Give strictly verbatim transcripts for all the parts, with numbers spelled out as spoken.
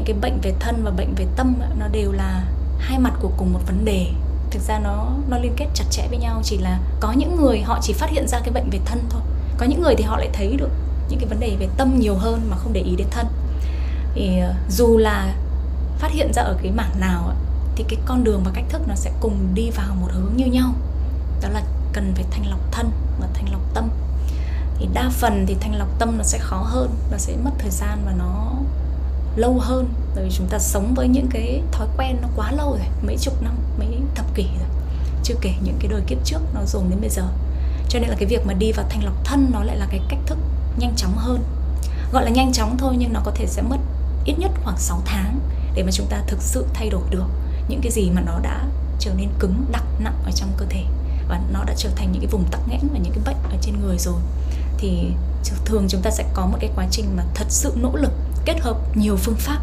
cái bệnh về thân và bệnh về tâm nó đều là hai mặt của cùng một vấn đề. Thực ra nó nó liên kết chặt chẽ với nhau, chỉ là có những người họ chỉ phát hiện ra cái bệnh về thân thôi, có những người thì họ lại thấy được những cái vấn đề về tâm nhiều hơn mà không để ý đến thân. Thì dù là phát hiện ra ở cái mảng nào thì cái con đường và cách thức nó sẽ cùng đi vào một hướng như nhau, đó là cần phải thanh lọc thân và thanh lọc tâm. Thì đa phần thì thanh lọc tâm nó sẽ khó hơn, nó sẽ mất thời gian và nó lâu hơn, bởi vì chúng ta sống với những cái thói quen nó quá lâu rồi, mấy chục năm, mấy thập kỷ rồi, chưa kể những cái đời kiếp trước nó dồn đến bây giờ. Cho nên là cái việc mà đi vào thanh lọc thân nó lại là cái cách thức nhanh chóng hơn. Gọi là nhanh chóng thôi nhưng nó có thể sẽ mất ít nhất khoảng sáu tháng để mà chúng ta thực sự thay đổi được những cái gì mà nó đã trở nên cứng, đặc, nặng ở trong cơ thể, và nó đã trở thành những cái vùng tắc nghẽn và những cái bệnh ở trên người rồi. Thì thường chúng ta sẽ có một cái quá trình mà thật sự nỗ lực, kết hợp nhiều phương pháp,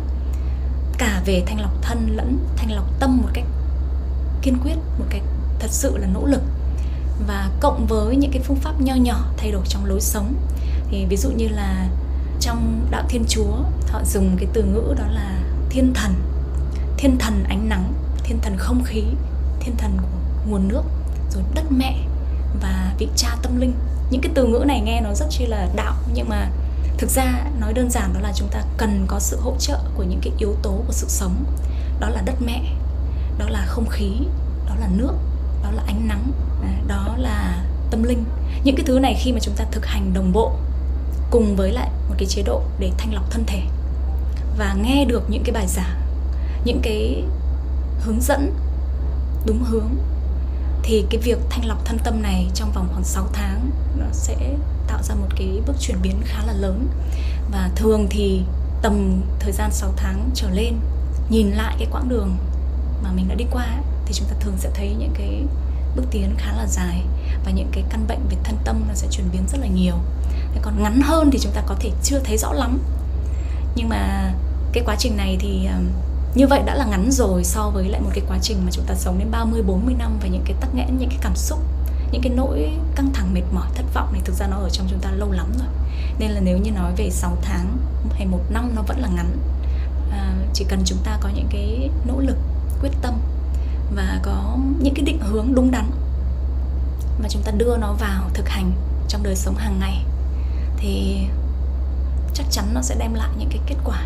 cả về thanh lọc thân lẫn thanh lọc tâm một cách kiên quyết, một cách thật sự là nỗ lực. Và cộng với những cái phương pháp nho nhỏ thay đổi trong lối sống. Thì ví dụ như là trong đạo Thiên Chúa, họ dùng cái từ ngữ đó là thiên thần. Thiên thần ánh nắng, thiên thần không khí, thiên thần của nguồn nước, rồi đất mẹ và vị cha tâm linh. Những cái từ ngữ này nghe nó rất chi là đạo, nhưng mà thực ra nói đơn giản đó là chúng ta cần có sự hỗ trợ của những cái yếu tố của sự sống. Đó là đất mẹ, đó là không khí, đó là nước, đó là ánh nắng, đó là tâm linh. Những cái thứ này khi mà chúng ta thực hành đồng bộ cùng với lại một cái chế độ để thanh lọc thân thể và nghe được những cái bài giảng, những cái hướng dẫn đúng hướng, thì cái việc thanh lọc thân tâm này trong vòng khoảng sáu tháng nó sẽ tạo ra một cái bước chuyển biến khá là lớn. Và thường thì tầm thời gian sáu tháng trở lên, nhìn lại cái quãng đường mà mình đã đi qua ấy, thì chúng ta thường sẽ thấy những cái bước tiến khá là dài, và những cái căn bệnh về thân tâm nó sẽ chuyển biến rất là nhiều. Thế còn ngắn hơn thì chúng ta có thể chưa thấy rõ lắm, nhưng mà cái quá trình này thì như vậy đã là ngắn rồi so với lại một cái quá trình mà chúng ta sống đến ba mươi bốn mươi năm, và những cái tắc nghẽn, những cái cảm xúc, những cái nỗi căng thẳng, mệt mỏi, thất vọng này thực ra nó ở trong chúng ta lâu lắm rồi. Nên là nếu như nói về sáu tháng hay một năm nó vẫn là ngắn. à, Chỉ cần chúng ta có những cái nỗ lực, quyết tâm và có những cái định hướng đúng đắn mà chúng ta đưa nó vào thực hành trong đời sống hàng ngày thì chắc chắn nó sẽ đem lại những cái kết quả.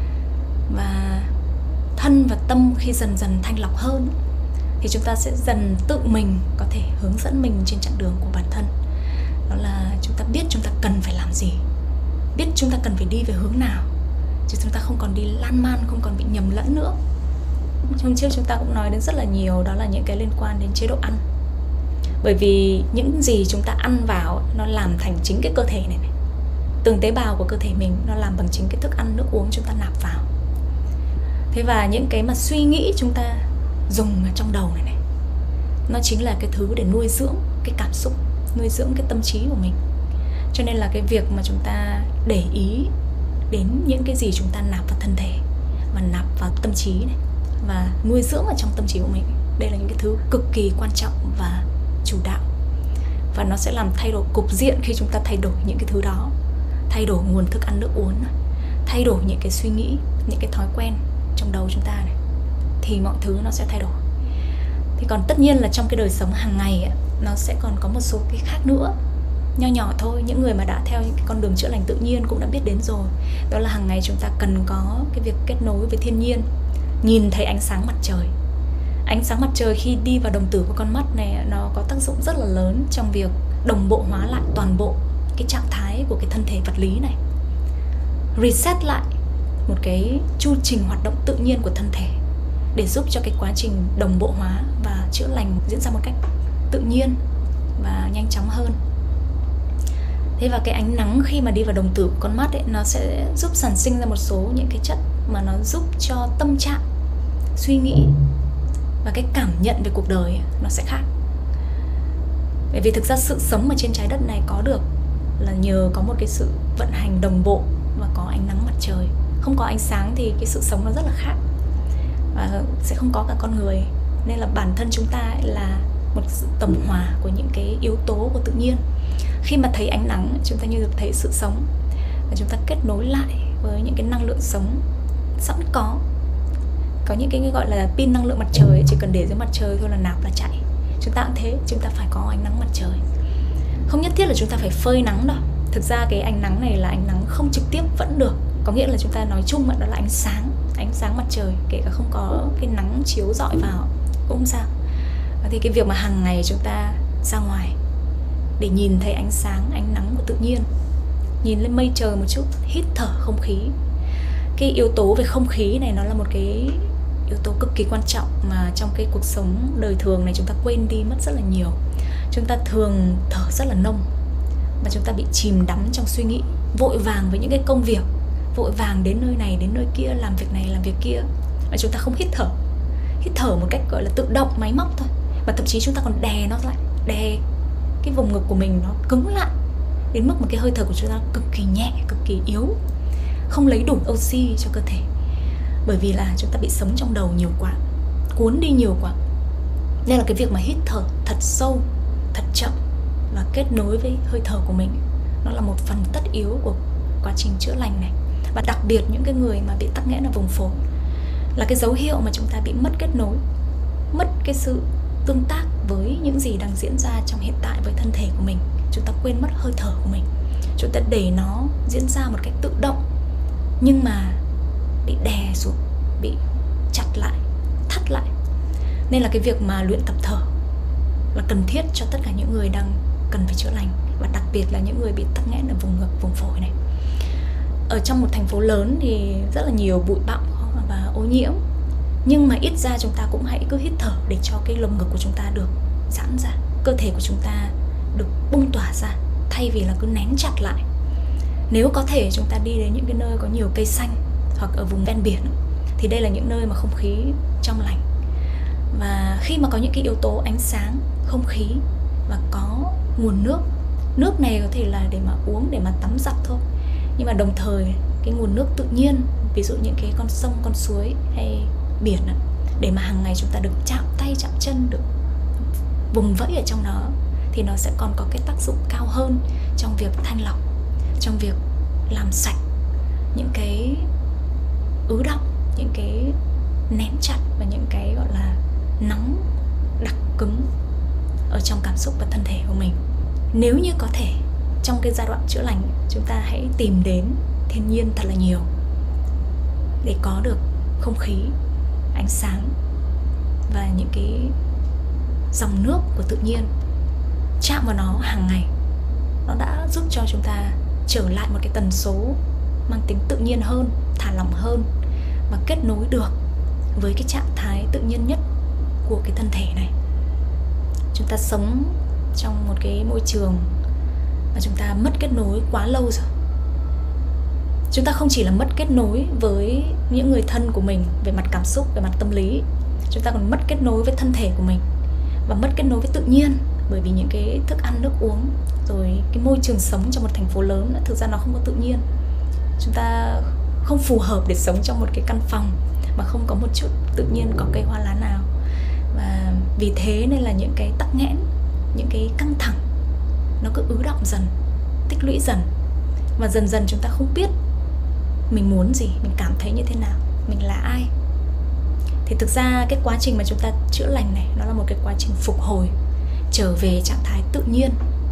Và thân và tâm khi dần dần thanh lọc hơn thì chúng ta sẽ dần tự mình có thể hướng dẫn mình trên chặng đường của bản thân. Đó là chúng ta biết chúng ta cần phải làm gì, biết chúng ta cần phải đi về hướng nào, chứ chúng ta không còn đi lan man, không còn bị nhầm lẫn nữa. Hôm trước chúng ta cũng nói đến rất là nhiều, đó là những cái liên quan đến chế độ ăn. Bởi vì những gì chúng ta ăn vào nó làm thành chính cái cơ thể này, này. Từng tế bào của cơ thể mình nó làm bằng chính cái thức ăn, nước uống chúng ta nạp vào. Thế và những cái mà suy nghĩ chúng ta dùng ở trong đầu này này, nó chính là cái thứ để nuôi dưỡng cái cảm xúc, nuôi dưỡng cái tâm trí của mình. Cho nên là cái việc mà chúng ta để ý đến những cái gì chúng ta nạp vào thân thể và nạp vào tâm trí này, và nuôi dưỡng ở trong tâm trí của mình, đây là những cái thứ cực kỳ quan trọng và chủ đạo. Và nó sẽ làm thay đổi cục diện khi chúng ta thay đổi những cái thứ đó, thay đổi nguồn thức ăn nước uống này, thay đổi những cái suy nghĩ, những cái thói quen trong đầu chúng ta này, thì mọi thứ nó sẽ thay đổi. Thì còn tất nhiên là trong cái đời sống hàng ngày ấy, nó sẽ còn có một số cái khác nữa, nho nhỏ thôi. Những người mà đã theo những cái con đường chữa lành tự nhiên cũng đã biết đến rồi. Đó là hàng ngày chúng ta cần có cái việc kết nối với thiên nhiên, nhìn thấy ánh sáng mặt trời. Ánh sáng mặt trời khi đi vào đồng tử của con mắt này, nó có tác dụng rất là lớn trong việc đồng bộ hóa lại toàn bộ cái trạng thái của cái thân thể vật lý này, reset lại một cái chu trình hoạt động tự nhiên của thân thể, để giúp cho cái quá trình đồng bộ hóa và chữa lành diễn ra một cách tự nhiên và nhanh chóng hơn. Thế và cái ánh nắng khi mà đi vào đồng tử của con mắt ấy, nó sẽ giúp sản sinh ra một số những cái chất mà nó giúp cho tâm trạng, suy nghĩ và cái cảm nhận về cuộc đời ấy, nó sẽ khác. Bởi vì thực ra sự sống ở trên trái đất này có được là nhờ có một cái sự vận hành đồng bộ và có ánh nắng mặt trời. Không có ánh sáng thì cái sự sống nó rất là khác, và sẽ không có cả con người. Nên là bản thân chúng ta là một sự tổng hòa của những cái yếu tố của tự nhiên. Khi mà thấy ánh nắng, chúng ta như được thấy sự sống, và chúng ta kết nối lại với những cái năng lượng sống sẵn có. Có những cái gọi là pin năng lượng mặt trời ấy, chỉ cần để dưới mặt trời thôi là nạp là chạy. Chúng ta cũng thế, chúng ta phải có ánh nắng mặt trời. Không nhất thiết là chúng ta phải phơi nắng đâu. Thực ra cái ánh nắng này là ánh nắng không trực tiếp vẫn được. Có nghĩa là chúng ta nói chung đó là ánh sáng, ánh sáng mặt trời, kể cả không có cái nắng chiếu rọi vào cũng không sao. Thì cái việc mà hàng ngày chúng ta ra ngoài để nhìn thấy ánh sáng, ánh nắng của tự nhiên, nhìn lên mây trời một chút, hít thở không khí. Cái yếu tố về không khí này nó là một cái yếu tố cực kỳ quan trọng mà trong cái cuộc sống đời thường này chúng ta quên đi mất rất là nhiều. Chúng ta thường thở rất là nông mà chúng ta bị chìm đắm trong suy nghĩ, vội vàng với những cái công việc, vội vàng đến nơi này đến nơi kia, làm việc này làm việc kia, mà chúng ta không hít thở. Hít thở một cách gọi là tự động, máy móc thôi. Và thậm chí chúng ta còn đè nó lại, đè cái vùng ngực của mình nó cứng lại đến mức mà cái hơi thở của chúng ta cực kỳ nhẹ, cực kỳ yếu, không lấy đủ oxy cho cơ thể. Bởi vì là chúng ta bị sống trong đầu nhiều quá, cuốn đi nhiều quá. Nên là cái việc mà hít thở thật sâu, thật chậm và kết nối với hơi thở của mình, nó là một phần tất yếu của quá trình chữa lành này. Và đặc biệt những cái người mà bị tắc nghẽn ở vùng phổi là cái dấu hiệu mà chúng ta bị mất kết nối, mất cái sự tương tác với những gì đang diễn ra trong hiện tại với thân thể của mình. Chúng ta quên mất hơi thở của mình, chúng ta để nó diễn ra một cách tự động, nhưng mà bị đè xuống, bị chặt lại, thắt lại. Nên là cái việc mà luyện tập thở là cần thiết cho tất cả những người đang cần phải chữa lành, và đặc biệt là những người bị tắc nghẽn ở vùng ngực, vùng phổi này. Ở trong một thành phố lớn thì rất là nhiều bụi bặm và ô nhiễm, nhưng mà ít ra chúng ta cũng hãy cứ hít thở để cho cái lồng ngực của chúng ta được giãn ra, cơ thể của chúng ta được bung tỏa ra, thay vì là cứ nén chặt lại. Nếu có thể chúng ta đi đến những cái nơi có nhiều cây xanh hoặc ở vùng ven biển, thì đây là những nơi mà không khí trong lành. Và khi mà có những cái yếu tố ánh sáng, không khí và có nguồn nước, nước này có thể là để mà uống, để mà tắm giặt thôi, nhưng mà đồng thời cái nguồn nước tự nhiên, ví dụ những cái con sông, con suối hay biển, để mà hàng ngày chúng ta được chạm tay, chạm chân, được vùng vẫy ở trong đó, thì nó sẽ còn có cái tác dụng cao hơn trong việc thanh lọc, trong việc làm sạch những cái ứ đọng, những cái nén chặt và những cái gọi là nóng đặc cứng ở trong cảm xúc và thân thể của mình. Nếu như có thể, trong cái giai đoạn chữa lành, chúng ta hãy tìm đến thiên nhiên thật là nhiều để có được không khí, ánh sáng và những cái dòng nước của tự nhiên. Chạm vào nó hàng ngày, nó đã giúp cho chúng ta trở lại một cái tần số mang tính tự nhiên hơn, thả lỏng hơn, và kết nối được với cái trạng thái tự nhiên nhất của cái thân thể này. Chúng ta sống trong một cái môi trường mà chúng ta mất kết nối quá lâu rồi. Chúng ta không chỉ là mất kết nối với những người thân của mình về mặt cảm xúc, về mặt tâm lý, chúng ta còn mất kết nối với thân thể của mình và mất kết nối với tự nhiên. Bởi vì những cái thức ăn, nước uống, rồi cái môi trường sống trong một thành phố lớn, thực ra nó không có tự nhiên. Chúng ta không phù hợp để sống trong một cái căn phòng mà không có một chút tự nhiên, có cây hoa lá nào. Và vì thế nên là những cái tắc nghẽn, những cái căng thẳng nó cứ ứ đọng dần, tích lũy dần, và dần dần chúng ta không biết mình muốn gì, mình cảm thấy như thế nào, mình là ai. Thì thực ra cái quá trình mà chúng ta chữa lành này, nó là một cái quá trình phục hồi, trở về trạng thái tự nhiên,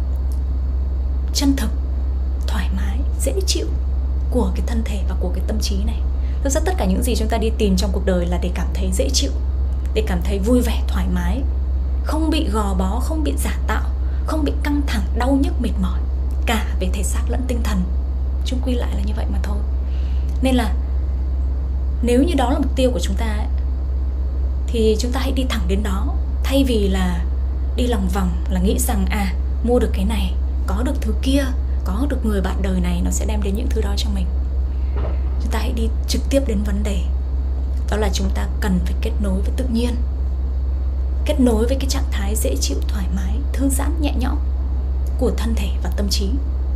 chân thực, thoải mái, dễ chịu của cái thân thể và của cái tâm trí này. Thực ra tất cả những gì chúng ta đi tìm trong cuộc đời là để cảm thấy dễ chịu, để cảm thấy vui vẻ, thoải mái, không bị gò bó, không bị giả tạo, không bị căng thẳng, đau nhức, mệt mỏi, cả về thể xác lẫn tinh thần. Chung quy lại là như vậy mà thôi. Nên là nếu như đó là mục tiêu của chúng ta ấy, thì chúng ta hãy đi thẳng đến đó, thay vì là đi lòng vòng, là nghĩ rằng à, mua được cái này, có được thứ kia, có được người bạn đời này, nó sẽ đem đến những thứ đó cho mình. Chúng ta hãy đi trực tiếp đến vấn đề. Đó là chúng ta cần phải kết nối với tự nhiên, kết nối với cái trạng thái dễ chịu, thoải mái, thư giãn, nhẹ nhõm của thân thể và tâm trí.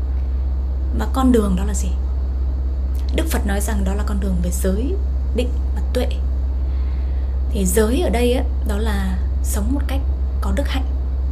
Và con đường đó là gì? Đức Phật nói rằng đó là con đường về giới, định và tuệ. Thì giới ở đây ấy, đó là sống một cách có đức hạnh,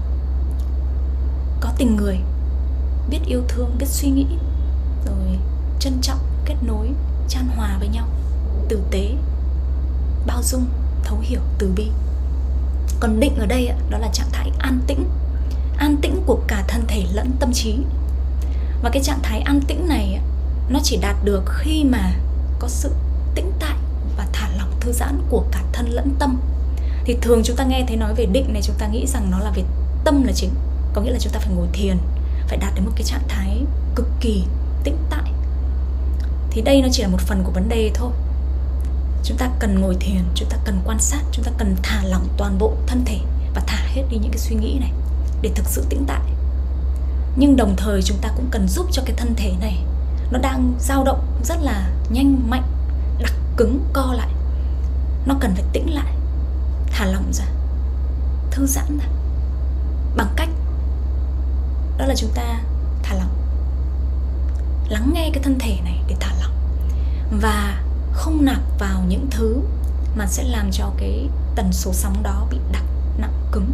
có tình người, biết yêu thương, biết suy nghĩ, rồi trân trọng, kết nối, chan hòa với nhau. tử tế, bao dung, thấu hiểu, từ bi. Còn định ở đây đó là trạng thái an tĩnh, an tĩnh của cả thân thể lẫn tâm trí. Và cái trạng thái an tĩnh này nó chỉ đạt được khi mà có sự tĩnh tại và thả lỏng thư giãn của cả thân lẫn tâm. Thì thường chúng ta nghe thấy nói về định này, chúng ta nghĩ rằng nó là về tâm là chính. Có nghĩa là chúng ta phải ngồi thiền, phải đạt đến một cái trạng thái cực kỳ tĩnh tại. Thì đây nó chỉ là một phần của vấn đề thôi. Chúng ta cần ngồi thiền, chúng ta cần quan sát, chúng ta cần thả lỏng toàn bộ thân thể và thả hết đi những cái suy nghĩ này để thực sự tĩnh tại. Nhưng đồng thời chúng ta cũng cần giúp cho cái thân thể này, nó đang dao động rất là nhanh, mạnh, đặc cứng, co lại. Nó cần phải tĩnh lại, thả lỏng ra, thư giãn ra. Bằng cách đó là chúng ta thả lỏng, lắng nghe cái thân thể này để thả lỏng và không nạp vào những thứ mà sẽ làm cho cái tần số sóng đó bị đặc, nặng, cứng.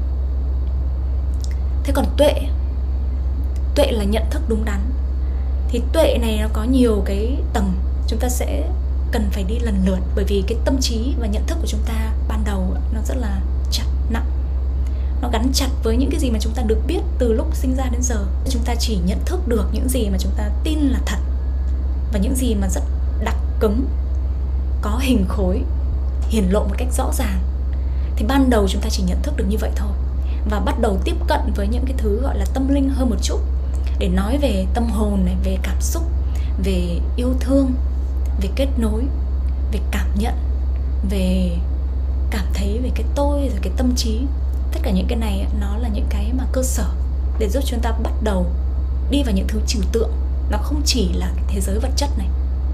Thế còn tuệ, tuệ là nhận thức đúng đắn. Thì tuệ này nó có nhiều cái tầng, chúng ta sẽ cần phải đi lần lượt. Bởi vì cái tâm trí và nhận thức của chúng ta ban đầu nó rất là chặt, nặng. Nó gắn chặt với những cái gì mà chúng ta được biết từ lúc sinh ra đến giờ. Chúng ta chỉ nhận thức được những gì mà chúng ta tin là thật, và những gì mà rất đặc cứng, có hình khối, hiển lộ một cách rõ ràng. Thì ban đầu chúng ta chỉ nhận thức được như vậy thôi, và bắt đầu tiếp cận với những cái thứ gọi là tâm linh hơn một chút, để nói về tâm hồn này, về cảm xúc, về yêu thương, về kết nối, về cảm nhận, về cảm thấy, về cái tôi, rồi cái tâm trí. Tất cả những cái này nó là những cái mà cơ sở để giúp chúng ta bắt đầu đi vào những thứ trừu tượng. Nó không chỉ là cái thế giới vật chất này.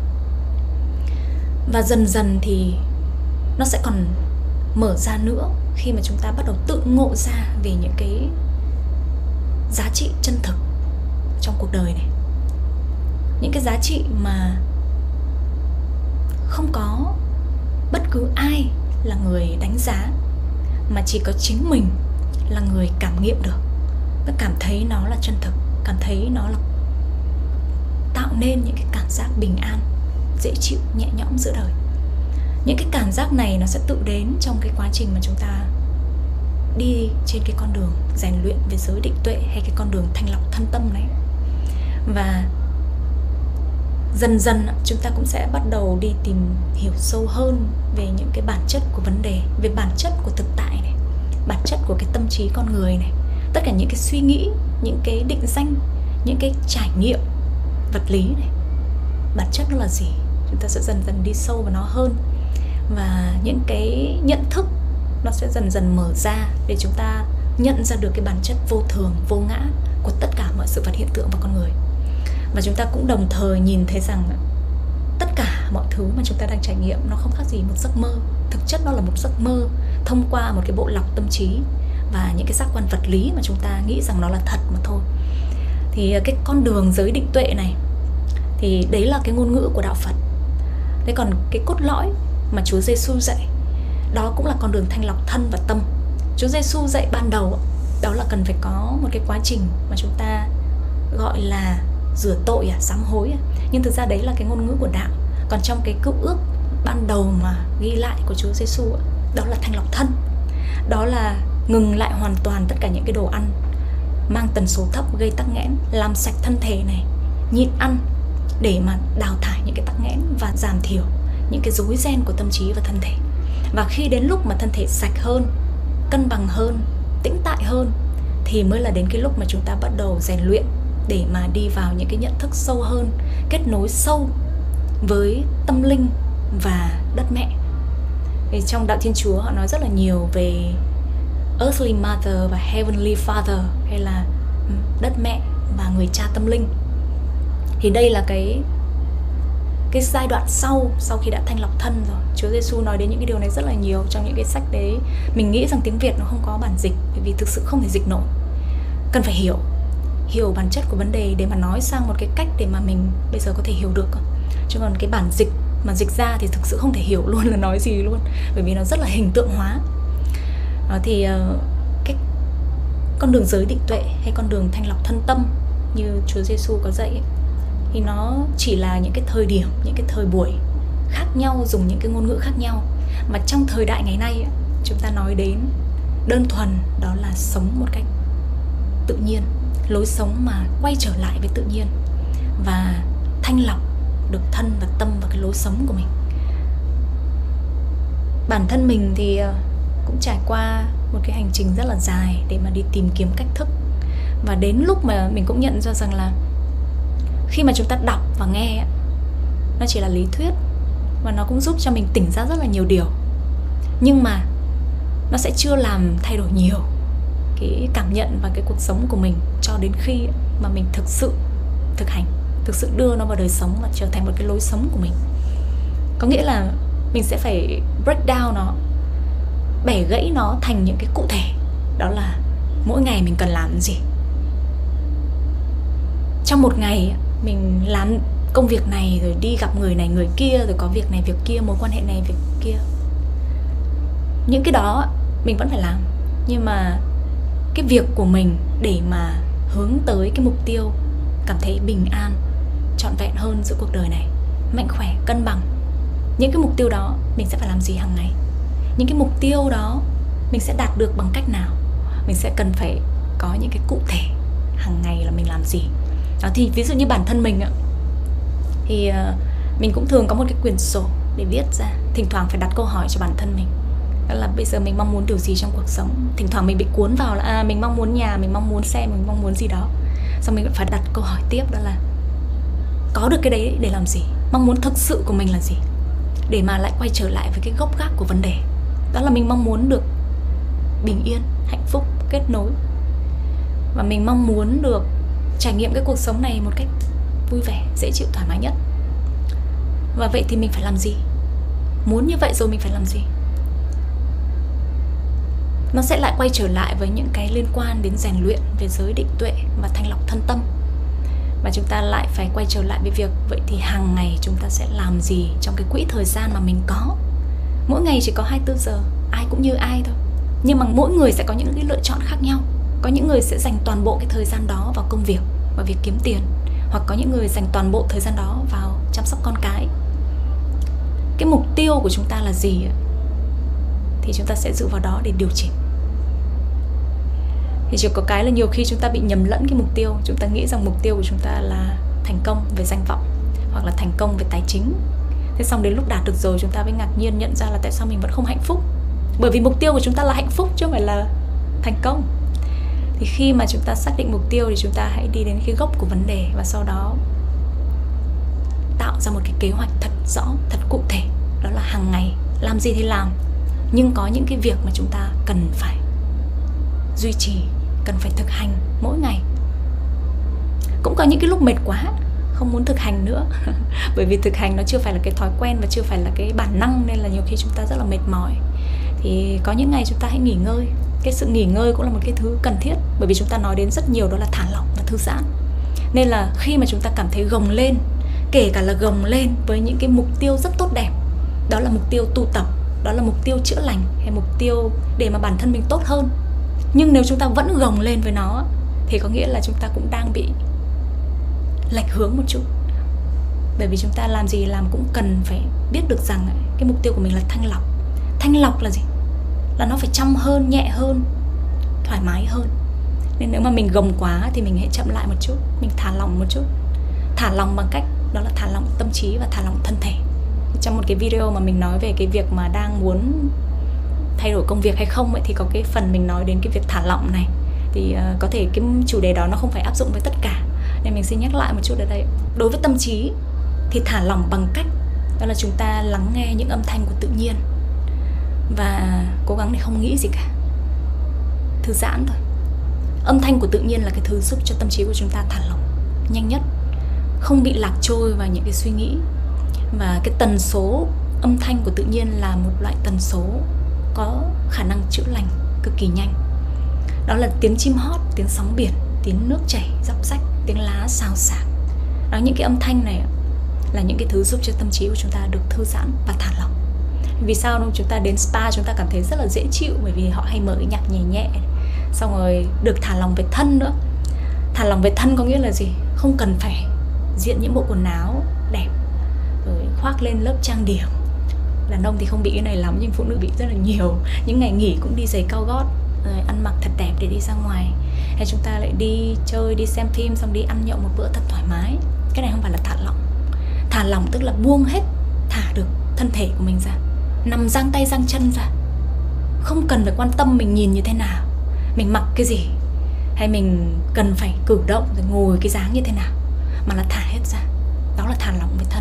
Và dần dần thì nó sẽ còn mở ra nữa khi mà chúng ta bắt đầu tự ngộ ra về những cái giá trị chân thực trong cuộc đời này. Những cái giá trị mà không có bất cứ ai là người đánh giá, mà chỉ có chính mình là người cảm nghiệm được, và cảm thấy nó là chân thực, cảm thấy nó là tạo nên những cái cảm giác bình an, dễ chịu, nhẹ nhõm giữa đời. Những cái cảm giác này nó sẽ tự đến trong cái quá trình mà chúng ta đi trên cái con đường rèn luyện về giới định tuệ, hay cái con đường thanh lọc thân tâm này. Và dần dần chúng ta cũng sẽ bắt đầu đi tìm hiểu sâu hơn về những cái bản chất của vấn đề, về bản chất của thực tại này, bản chất của cái tâm trí con người này. Tất cả những cái suy nghĩ, những cái định danh, những cái trải nghiệm vật lý này, bản chất nó là gì, chúng ta sẽ dần dần đi sâu vào nó hơn. Và những cái nhận thức nó sẽ dần dần mở ra để chúng ta nhận ra được cái bản chất vô thường, vô ngã của tất cả mọi sự vật hiện tượng và con người. Và chúng ta cũng đồng thời nhìn thấy rằng tất cả mọi thứ mà chúng ta đang trải nghiệm nó không khác gì một giấc mơ. Thực chất nó là một giấc mơ thông qua một cái bộ lọc tâm trí và những cái giác quan vật lý mà chúng ta nghĩ rằng nó là thật mà thôi. Thì cái con đường giới định tuệ này thì đấy là cái ngôn ngữ của đạo Phật. Thế còn cái cốt lõi mà Chúa Giêsu dạy, đó cũng là con đường thanh lọc thân và tâm. Chúa Giêsu dạy ban đầu đó là cần phải có một cái quá trình mà chúng ta gọi là rửa tội à, sám hối à. Nhưng thực ra đấy là cái ngôn ngữ của đạo. Còn trong cái cựu ước ban đầu mà ghi lại của Chúa Giêsu, đó là thanh lọc thân. Đó là ngừng lại hoàn toàn tất cả những cái đồ ăn mang tần số thấp gây tắc nghẽn, làm sạch thân thể này, nhịn ăn để mà đào thải những cái tắc nghẽn và giảm thiểu những cái rối ren của tâm trí và thân thể. Và khi đến lúc mà thân thể sạch hơn, cân bằng hơn, tĩnh tại hơn, thì mới là đến cái lúc mà chúng ta bắt đầu rèn luyện để mà đi vào những cái nhận thức sâu hơn, kết nối sâu với tâm linh và đất mẹ. Thì trong đạo Thiên Chúa họ nói rất là nhiều về Earthly Mother và Heavenly Father, hay là đất mẹ và người cha tâm linh. Thì đây là cái cái giai đoạn sau sau khi đã thanh lọc thân rồi. Chúa Giêsu nói đến những cái điều này rất là nhiều trong những cái sách đấy. Mình nghĩ rằng tiếng Việt nó không có bản dịch, bởi vì thực sự không thể dịch nổi. Cần phải hiểu hiểu bản chất của vấn đề để mà nói sang một cái cách để mà mình bây giờ có thể hiểu được. Chứ còn cái bản dịch mà dịch ra thì thực sự không thể hiểu luôn là nói gì luôn, bởi vì nó rất là hình tượng hóa. Đó thì cái con đường giới định tuệ hay con đường thanh lọc thân tâm như Chúa Giêsu có dạy ấy, thì nó chỉ là những cái thời điểm, những cái thời buổi khác nhau, dùng những cái ngôn ngữ khác nhau. Mà trong thời đại ngày nay chúng ta nói đến đơn thuần đó là sống một cách tự nhiên, lối sống mà quay trở lại với tự nhiên và thanh lọc được thân và tâm và cái lối sống của mình. Bản thân mình thì cũng trải qua một cái hành trình rất là dài để mà đi tìm kiếm cách thức. Và đến lúc mà mình cũng nhận ra rằng là khi mà chúng ta đọc và nghe, nó chỉ là lý thuyết và nó cũng giúp cho mình tỉnh ra rất là nhiều điều, nhưng mà nó sẽ chưa làm thay đổi nhiều cái cảm nhận và cái cuộc sống của mình cho đến khi mà mình thực sự thực hành, thực sự đưa nó vào đời sống và trở thành một cái lối sống của mình. Có nghĩa là mình sẽ phải break down nó, bẻ gãy nó thành những cái cụ thể. Đó là mỗi ngày mình cần làm gì. Trong một ngày mình làm công việc này, rồi đi gặp người này người kia, rồi có việc này việc kia, mối quan hệ này việc kia. Những cái đó mình vẫn phải làm, nhưng mà cái việc của mình để mà hướng tới cái mục tiêu cảm thấy bình an, trọn vẹn hơn giữa cuộc đời này, mạnh khỏe, cân bằng, những cái mục tiêu đó mình sẽ phải làm gì hàng ngày. Những cái mục tiêu đó mình sẽ đạt được bằng cách nào. Mình sẽ cần phải có những cái cụ thể hàng ngày là mình làm gì. Đó, thì ví dụ như bản thân mình thì mình cũng thường có một cái quyển sổ để viết ra. Thỉnh thoảng phải đặt câu hỏi cho bản thân mình, đó là bây giờ mình mong muốn điều gì trong cuộc sống. Thỉnh thoảng mình bị cuốn vào là à, mình mong muốn nhà, mình mong muốn xe, mình mong muốn gì đó. Xong mình phải đặt câu hỏi tiếp, đó là có được cái đấy để làm gì, mong muốn thực sự của mình là gì, để mà lại quay trở lại với cái gốc gác của vấn đề. Đó là mình mong muốn được bình yên, hạnh phúc, kết nối. Và mình mong muốn được trải nghiệm cái cuộc sống này một cách vui vẻ, dễ chịu, thoải mái nhất. Và vậy thì mình phải làm gì? Muốn như vậy rồi mình phải làm gì? Nó sẽ lại quay trở lại với những cái liên quan đến rèn luyện về giới định tuệ và thanh lọc thân tâm. Và chúng ta lại phải quay trở lại với việc vậy thì hàng ngày chúng ta sẽ làm gì trong cái quỹ thời gian mà mình có. Mỗi ngày chỉ có hai mươi bốn giờ, ai cũng như ai thôi. Nhưng mà mỗi người sẽ có những cái lựa chọn khác nhau. Có những người sẽ dành toàn bộ cái thời gian đó vào công việc, vào việc kiếm tiền. Hoặc có những người dành toàn bộ thời gian đó vào chăm sóc con cái. Cái mục tiêu của chúng ta là gì thì chúng ta sẽ dựa vào đó để điều chỉnh. Thì chỉ có cái là nhiều khi chúng ta bị nhầm lẫn cái mục tiêu. Chúng ta nghĩ rằng mục tiêu của chúng ta là thành công về danh vọng, hoặc là thành công về tài chính. Thế xong đến lúc đạt được rồi chúng ta mới ngạc nhiên nhận ra là tại sao mình vẫn không hạnh phúc. Bởi vì mục tiêu của chúng ta là hạnh phúc chứ không phải là thành công. Thì khi mà chúng ta xác định mục tiêu thì chúng ta hãy đi đến cái gốc của vấn đề, và sau đó tạo ra một cái kế hoạch thật rõ, thật cụ thể. Đó là hàng ngày làm gì thì làm, nhưng có những cái việc mà chúng ta cần phải duy trì, cần phải thực hành mỗi ngày. Cũng có những cái lúc mệt quá, không muốn thực hành nữa bởi vì thực hành nó chưa phải là cái thói quen và chưa phải là cái bản năng, nên là nhiều khi chúng ta rất là mệt mỏi. Thì có những ngày chúng ta hãy nghỉ ngơi. Cái sự nghỉ ngơi cũng là một cái thứ cần thiết, bởi vì chúng ta nói đến rất nhiều đó là thả lỏng và thư giãn. Nên là khi mà chúng ta cảm thấy gồng lên, kể cả là gồng lên với những cái mục tiêu rất tốt đẹp, đó là mục tiêu tu tập, đó là mục tiêu chữa lành, hay mục tiêu để mà bản thân mình tốt hơn, nhưng nếu chúng ta vẫn gồng lên với nó thì có nghĩa là chúng ta cũng đang bị lệch hướng một chút. Bởi vì chúng ta làm gì làm cũng cần phải biết được rằng cái mục tiêu của mình là thanh lọc. Thanh lọc là gì? Là nó phải trong hơn, nhẹ hơn, thoải mái hơn. Nên nếu mà mình gồng quá thì mình hãy chậm lại một chút, mình thả lỏng một chút. Thả lỏng bằng cách đó là thả lỏng tâm trí và thả lỏng thân thể. Trong một cái video mà mình nói về cái việc mà đang muốn thay đổi công việc hay không ấy, thì có cái phần mình nói đến cái việc thả lỏng này. Thì uh, có thể cái chủ đề đó nó không phải áp dụng với tất cả, nên mình xin nhắc lại một chút ở đây. Đối với tâm trí thì thả lỏng bằng cách đó là chúng ta lắng nghe những âm thanh của tự nhiên và cố gắng để không nghĩ gì cả, thư giãn thôi. Âm thanh của tự nhiên là cái thứ giúp cho tâm trí của chúng ta thả lỏng nhanh nhất, không bị lạc trôi vào những cái suy nghĩ. Và cái tần số âm thanh của tự nhiên là một loại tần số có khả năng chữa lành cực kỳ nhanh. Đó là tiếng chim hót, tiếng sóng biển, tiếng nước chảy, róc rách, tiếng lá xào xạc. Đó, những cái âm thanh này là những cái thứ giúp cho tâm trí của chúng ta được thư giãn và thả lỏng. Vì sao đâu chúng ta đến spa chúng ta cảm thấy rất là dễ chịu, bởi vì họ hay mở cái nhạc nhẹ nhẹ, xong rồi được thả lỏng về thân nữa. Thả lỏng về thân có nghĩa là gì? Không cần phải diện những bộ quần áo đẹp rồi khoác khoác lên lớp trang điểm. Đàn ông thì không bị cái này lắm, nhưng phụ nữ bị rất là nhiều. Những ngày nghỉ cũng đi giày cao gót, rồi ăn mặc thật đẹp để đi ra ngoài. Hay chúng ta lại đi chơi, đi xem phim, xong đi ăn nhậu một bữa thật thoải mái. Cái này không phải là thả lỏng. Thả lỏng tức là buông hết, thả được thân thể của mình ra, nằm giang tay giang chân ra, không cần phải quan tâm mình nhìn như thế nào, mình mặc cái gì, hay mình cần phải cử động rồi ngồi cái dáng như thế nào, mà là thả hết ra. Đó là thả lỏng về thân.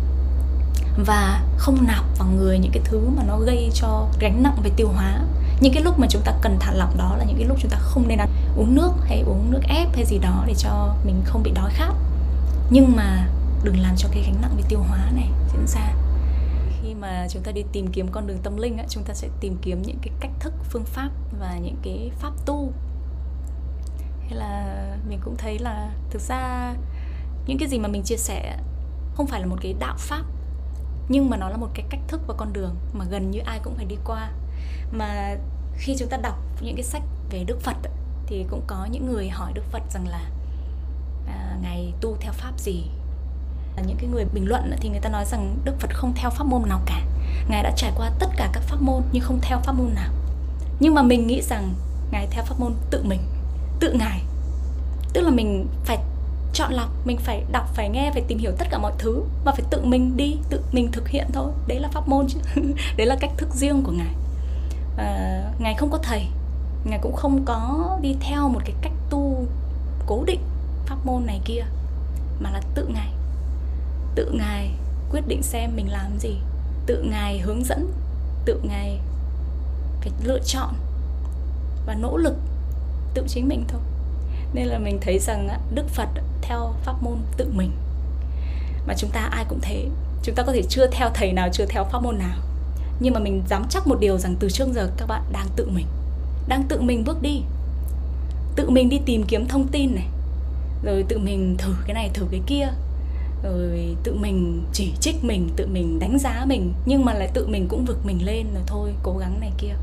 Và không nạp vào người những cái thứ mà nó gây cho gánh nặng về tiêu hóa. Những cái lúc mà chúng ta cần thả lỏng đó là những cái lúc chúng ta không nên ăn, uống nước hay uống nước ép hay gì đó để cho mình không bị đói khát. Nhưng mà đừng làm cho cái gánh nặng về tiêu hóa này diễn ra. Khi mà chúng ta đi tìm kiếm con đường tâm linh, chúng ta sẽ tìm kiếm những cái cách thức, phương pháp và những cái pháp tu. Hay là mình cũng thấy là thực ra những cái gì mà mình chia sẻ không phải là một cái đạo pháp, nhưng mà nó là một cái cách thức và con đường mà gần như ai cũng phải đi qua. Mà khi chúng ta đọc những cái sách về Đức Phật thì cũng có những người hỏi Đức Phật rằng là à, Ngài tu theo pháp gì? Những cái người bình luận thì người ta nói rằng Đức Phật không theo pháp môn nào cả. Ngài đã trải qua tất cả các pháp môn nhưng không theo pháp môn nào. Nhưng mà mình nghĩ rằng Ngài theo pháp môn tự mình, tự Ngài. Tức là mình phải chọn lọc, mình phải đọc, phải nghe, phải tìm hiểu tất cả mọi thứ, và phải tự mình đi, tự mình thực hiện thôi. Đấy là pháp môn chứ. Đấy là cách thức riêng của Ngài. à, Ngài không có thầy, Ngài cũng không có đi theo một cái cách tu cố định pháp môn này kia, mà là tự Ngài. Tự Ngài quyết định xem mình làm gì, tự Ngài hướng dẫn, tự Ngài phải lựa chọn và nỗ lực tự chính mình thôi. Nên là mình thấy rằng Đức Phật theo pháp môn tự mình. Mà chúng ta ai cũng thế. Chúng ta có thể chưa theo thầy nào, chưa theo pháp môn nào, nhưng mà mình dám chắc một điều rằng từ trước giờ các bạn đang tự mình, đang tự mình bước đi, tự mình đi tìm kiếm thông tin này, rồi tự mình thử cái này thử cái kia, rồi tự mình chỉ trích mình, tự mình đánh giá mình, nhưng mà lại tự mình cũng vực mình lên rồi thôi, cố gắng này kia.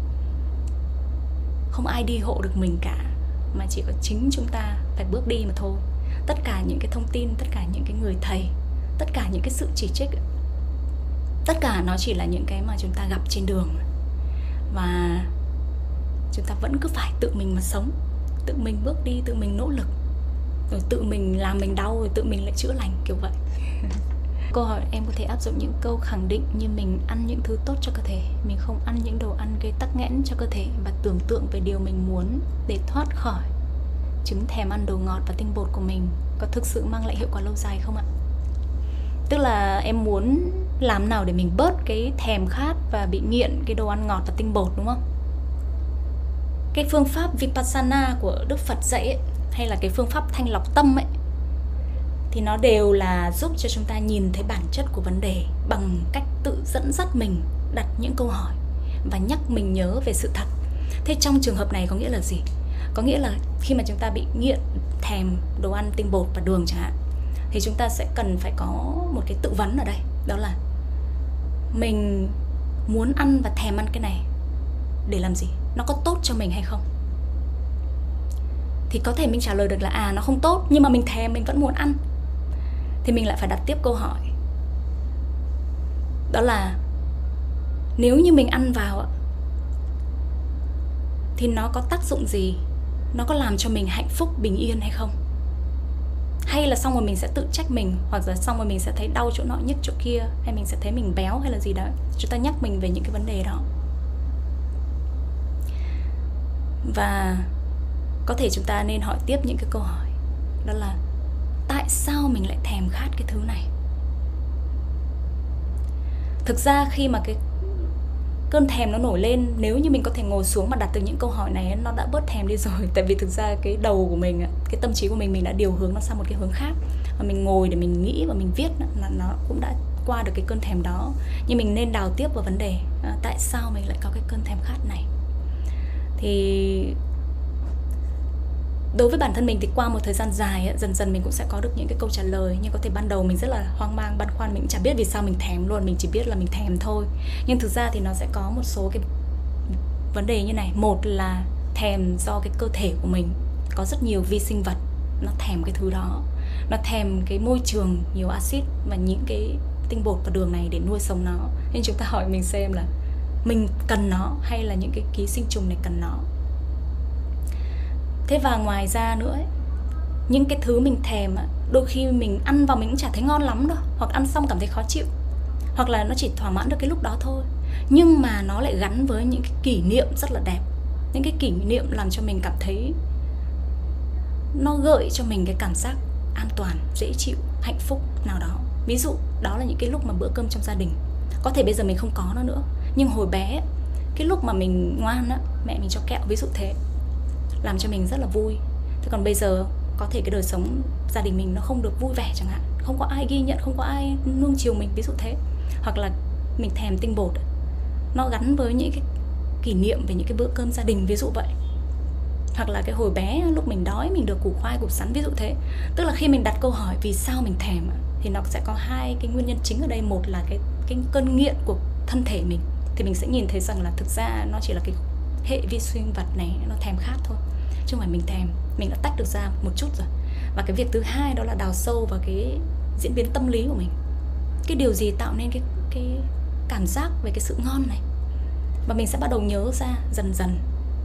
Không ai đi hộ được mình cả, mà chỉ có chính chúng ta phải bước đi mà thôi. Tất cả những cái thông tin, tất cả những cái người thầy, tất cả những cái sự chỉ trích, tất cả nó chỉ là những cái mà chúng ta gặp trên đường. Và chúng ta vẫn cứ phải tự mình mà sống, tự mình bước đi, tự mình nỗ lực, rồi tự mình làm mình đau, rồi tự mình lại chữa lành, kiểu vậy. Câu hỏi em có thể áp dụng những câu khẳng định như mình ăn những thứ tốt cho cơ thể, mình không ăn những đồ ăn gây tắc nghẽn cho cơ thể, và tưởng tượng về điều mình muốn để thoát khỏi chứng thèm ăn đồ ngọt và tinh bột của mình, có thực sự mang lại hiệu quả lâu dài không ạ? Tức là em muốn làm nào để mình bớt cái thèm khát và bị nghiện cái đồ ăn ngọt và tinh bột, đúng không? Cái phương pháp Vipassana của Đức Phật dạy ấy, hay là cái phương pháp thanh lọc tâm ấy, thì nó đều là giúp cho chúng ta nhìn thấy bản chất của vấn đề bằng cách tự dẫn dắt mình, đặt những câu hỏi và nhắc mình nhớ về sự thật. Thế trong trường hợp này có nghĩa là gì? Có nghĩa là khi mà chúng ta bị nghiện thèm đồ ăn tinh bột và đường chẳng hạn, thì chúng ta sẽ cần phải có một cái tự vấn ở đây. Đó là mình muốn ăn và thèm ăn cái này để làm gì? Nó có tốt cho mình hay không? Thì có thể mình trả lời được là à, nó không tốt, nhưng mà mình thèm, mình vẫn muốn ăn. Thì mình lại phải đặt tiếp câu hỏi. Đó là nếu như mình ăn vào thì nó có tác dụng gì? Nó có làm cho mình hạnh phúc, bình yên hay không? Hay là xong rồi mình sẽ tự trách mình, hoặc là xong rồi mình sẽ thấy đau chỗ nọ nhức chỗ kia, hay mình sẽ thấy mình béo hay là gì đó. Chúng ta nhắc mình về những cái vấn đề đó. Và có thể chúng ta nên hỏi tiếp những cái câu hỏi. Đó là tại sao mình lại thèm khát cái thứ này? Thực ra khi mà cái cơn thèm nó nổi lên, nếu như mình có thể ngồi xuống mà đặt từ những câu hỏi này, nó đã bớt thèm đi rồi. Tại vì thực ra cái đầu của mình, cái tâm trí của mình, mình đã điều hướng nó sang một cái hướng khác. Và mình ngồi để mình nghĩ và mình viết, là nó cũng đã qua được cái cơn thèm đó. Nhưng mình nên đào tiếp vào vấn đề à, tại sao mình lại có cái cơn thèm khát này. Thì đối với bản thân mình thì qua một thời gian dài, dần dần mình cũng sẽ có được những cái câu trả lời. Nhưng có thể ban đầu mình rất là hoang mang, băn khoăn, mình cũng chả biết vì sao mình thèm luôn. Mình chỉ biết là mình thèm thôi. Nhưng thực ra thì nó sẽ có một số cái vấn đề như này. Một là thèm do cái cơ thể của mình có rất nhiều vi sinh vật, nó thèm cái thứ đó. Nó thèm cái môi trường nhiều axit và những cái tinh bột và đường này để nuôi sống nó. Nên chúng ta hỏi mình xem là mình cần nó hay là những cái ký sinh trùng này cần nó. Thế và ngoài ra nữa ấy, những cái thứ mình thèm đôi khi mình ăn vào mình cũng chả thấy ngon lắm đâu, hoặc ăn xong cảm thấy khó chịu, hoặc là nó chỉ thỏa mãn được cái lúc đó thôi. Nhưng mà nó lại gắn với những cái kỷ niệm rất là đẹp, những cái kỷ niệm làm cho mình cảm thấy nó gợi cho mình cái cảm giác an toàn, dễ chịu, hạnh phúc nào đó. Ví dụ đó là những cái lúc mà bữa cơm trong gia đình. Có thể bây giờ mình không có nó nữa, nhưng hồi bé cái lúc mà mình ngoan á, mẹ mình cho kẹo ví dụ thế, làm cho mình rất là vui. Thế còn bây giờ có thể cái đời sống gia đình mình nó không được vui vẻ chẳng hạn, không có ai ghi nhận, không có ai nuông chiều mình ví dụ thế. Hoặc là mình thèm tinh bột, nó gắn với những cái kỷ niệm về những cái bữa cơm gia đình ví dụ vậy. Hoặc là cái hồi bé lúc mình đói mình được củ khoai, củ sắn ví dụ thế. Tức là khi mình đặt câu hỏi vì sao mình thèm thì nó sẽ có hai cái nguyên nhân chính ở đây. Một là cái, cái cơn nghiện của thân thể mình, thì mình sẽ nhìn thấy rằng là thực ra nó chỉ là cái hệ vi sinh vật này nó thèm khát thôi, chứ không phải mình thèm. Mình đã tách được ra một chút rồi. Và cái việc thứ hai đó là đào sâu vào cái diễn biến tâm lý của mình. Cái điều gì tạo nên cái, cái cảm giác về cái sự ngon này. Và mình sẽ bắt đầu nhớ ra dần dần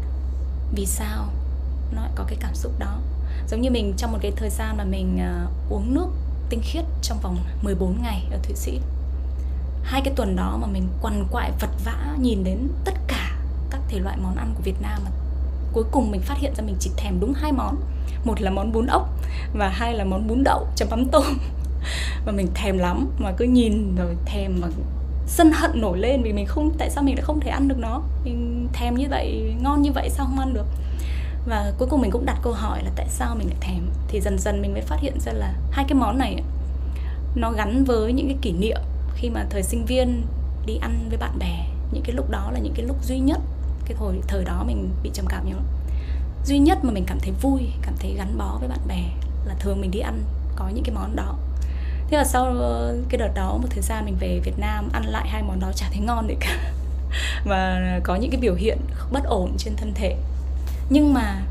vì sao nó lại có cái cảm xúc đó. Giống như mình trong một cái thời gian mà mình uh, uống nước tinh khiết trong vòng mười bốn ngày ở Thụy Sĩ. Hai cái tuần đó mà mình quằn quại vật vã nhìn đến tất cả các thể loại món ăn của Việt Nam, mà cuối cùng mình phát hiện ra mình chỉ thèm đúng hai món. Một là món bún ốc và hai là món bún đậu chấm mắm tôm. Và mình thèm lắm, mà cứ nhìn rồi thèm mà sân hận nổi lên vì mình không, tại sao mình lại không thể ăn được nó. Mình thèm như vậy, ngon như vậy sao không ăn được. Và cuối cùng mình cũng đặt câu hỏi là tại sao mình lại thèm. Thì dần dần mình mới phát hiện ra là hai cái món này nó gắn với những cái kỷ niệm khi mà thời sinh viên đi ăn với bạn bè. Những cái lúc đó là những cái lúc duy nhất, cái thời, thời đó mình bị trầm cảm nhiều lắm, duy nhất mà mình cảm thấy vui, cảm thấy gắn bó với bạn bè là thường mình đi ăn có những cái món đó. Thế là sau cái đợt đó một thời gian mình về Việt Nam ăn lại hai món đó chả thấy ngon gì cả. Và có những cái biểu hiện bất ổn trên thân thể. Nhưng mà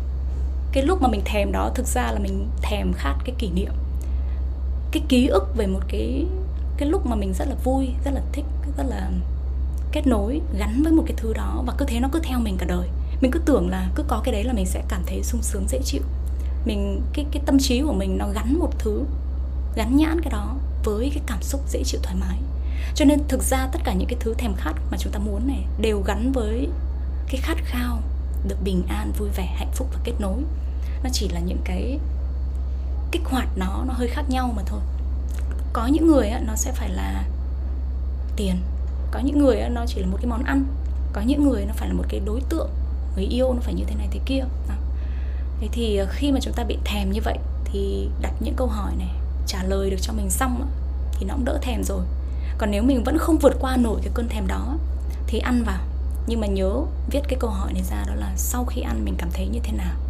cái lúc mà mình thèm đó thực ra là mình thèm khát cái kỷ niệm, cái ký ức về một cái cái lúc mà mình rất là vui, rất là thích, rất là kết nối gắn với một cái thứ đó. Và cứ thế nó cứ theo mình cả đời. Mình cứ tưởng là cứ có cái đấy là mình sẽ cảm thấy sung sướng dễ chịu. Mình cái cái tâm trí của mình nó gắn một thứ, gắn nhãn cái đó với cái cảm xúc dễ chịu thoải mái. Cho nên thực ra tất cả những cái thứ thèm khát mà chúng ta muốn này đều gắn với cái khát khao được bình an, vui vẻ, hạnh phúc và kết nối. Nó chỉ là những cái kích hoạt nó nó hơi khác nhau mà thôi. Có những người á, nó sẽ phải là tiền, có những người á, nó chỉ là một cái món ăn, có những người nó phải là một cái đối tượng, người yêu nó phải như thế này thế kia. Đó. Thế thì khi mà chúng ta bị thèm như vậy thì đặt những câu hỏi này, trả lời được cho mình xong á, thì nó cũng đỡ thèm rồi. Còn nếu mình vẫn không vượt qua nổi cái cơn thèm đó thì ăn vào, nhưng mà nhớ viết cái câu hỏi này ra, đó là sau khi ăn mình cảm thấy như thế nào,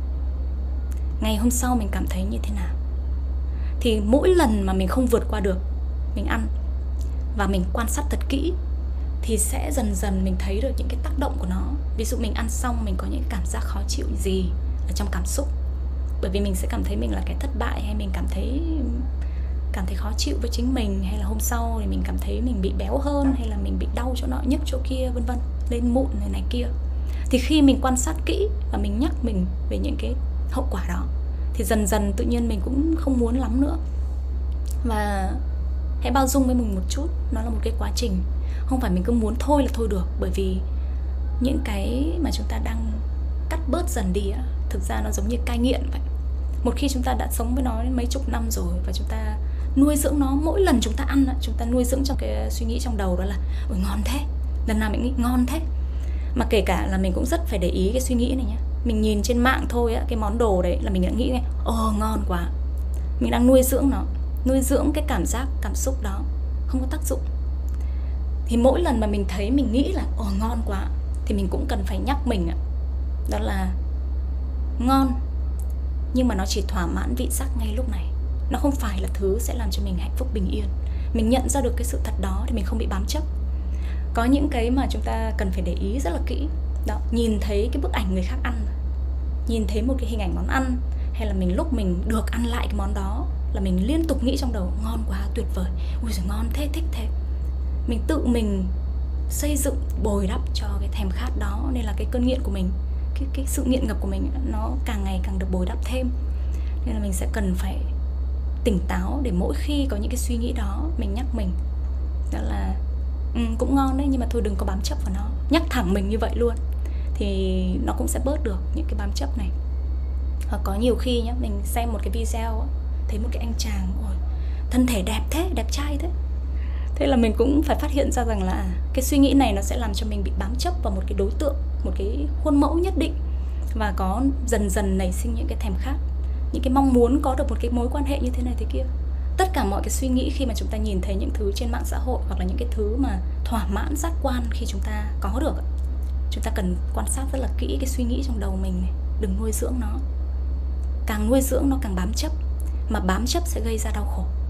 ngày hôm sau mình cảm thấy như thế nào. Thì mỗi lần mà mình không vượt qua được, mình ăn và mình quan sát thật kỹ thì sẽ dần dần mình thấy được những cái tác động của nó. Ví dụ mình ăn xong mình có những cảm giác khó chịu gì ở trong cảm xúc, bởi vì mình sẽ cảm thấy mình là cái thất bại, hay mình cảm thấy cảm thấy khó chịu với chính mình, hay là hôm sau thì mình cảm thấy mình bị béo hơn, hay là mình bị đau chỗ nọ nhức chỗ kia, vân vân, lên mụn này này kia. Thì khi mình quan sát kỹ và mình nhắc mình về những cái hậu quả đó thì dần dần tự nhiên mình cũng không muốn lắm nữa. Và hãy bao dung với mình một chút, nó là một cái quá trình, không phải mình cứ muốn thôi là thôi được. Bởi vì những cái mà chúng ta đang cắt bớt dần đi á, thực ra nó giống như cai nghiện vậy. Một khi chúng ta đã sống với nó đến mấy chục năm rồi và chúng ta nuôi dưỡng nó, mỗi lần chúng ta ăn, chúng ta nuôi dưỡng trong cái suy nghĩ trong đầu đó là ôi ngon thế, lần nào mình nghĩ ngon thế. Mà kể cả là mình cũng rất phải để ý cái suy nghĩ này nhá. Mình nhìn trên mạng thôi á, cái món đồ đấy là mình đã nghĩ này, ồ ngon quá. Mình đang nuôi dưỡng nó, nuôi dưỡng cái cảm giác, cảm xúc đó, không có tác dụng. Thì mỗi lần mà mình thấy mình nghĩ là ồ ngon quá thì mình cũng cần phải nhắc mình ạ, đó là ngon, nhưng mà nó chỉ thỏa mãn vị giác ngay lúc này. Nó không phải là thứ sẽ làm cho mình hạnh phúc bình yên. Mình nhận ra được cái sự thật đó thì mình không bị bám chấp. Có những cái mà chúng ta cần phải để ý rất là kỹ đó, nhìn thấy cái bức ảnh người khác ăn, nhìn thấy một cái hình ảnh món ăn, hay là mình lúc mình được ăn lại cái món đó, là mình liên tục nghĩ trong đầu ngon quá, tuyệt vời, ui giời ngon thế, thích thế. Mình tự mình xây dựng, bồi đắp cho cái thèm khát đó. Nên là cái cơn nghiện của mình, cái, cái sự nghiện ngập của mình nó càng ngày càng được bồi đắp thêm. Nên là mình sẽ cần phải tỉnh táo để mỗi khi có những cái suy nghĩ đó mình nhắc mình đó là ừ, cũng ngon đấy nhưng mà thôi đừng có bám chấp vào nó. Nhắc thẳng mình như vậy luôn thì nó cũng sẽ bớt được những cái bám chấp này. Hoặc có nhiều khi nhá, mình xem một cái video thấy một cái anh chàng ôi, thân thể đẹp thế, đẹp trai thế. Thế là mình cũng phải phát hiện ra rằng là cái suy nghĩ này nó sẽ làm cho mình bị bám chấp vào một cái đối tượng, một cái khuôn mẫu nhất định. Và có dần dần nảy sinh những cái thèm khát, những cái mong muốn có được một cái mối quan hệ như thế này thế kia. Tất cả mọi cái suy nghĩ khi mà chúng ta nhìn thấy những thứ trên mạng xã hội hoặc là những cái thứ mà thỏa mãn giác quan khi chúng ta có được, chúng ta cần quan sát rất là kỹ cái suy nghĩ trong đầu mình này. Đừng nuôi dưỡng nó. Càng nuôi dưỡng nó càng bám chấp, mà bám chấp sẽ gây ra đau khổ.